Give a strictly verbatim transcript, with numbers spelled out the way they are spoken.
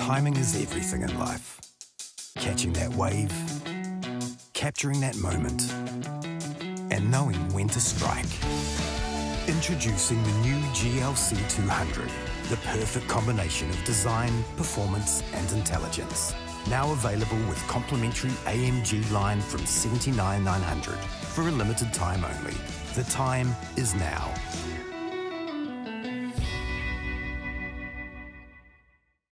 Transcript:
Timing is everything in life. Catching that wave, capturing that moment, and knowing when to strike. Introducing the new G L C two hundred, the perfect combination of design, performance and intelligence. Now available with complimentary A M G Line from seventy-nine thousand nine hundred for a limited time only. The time is now.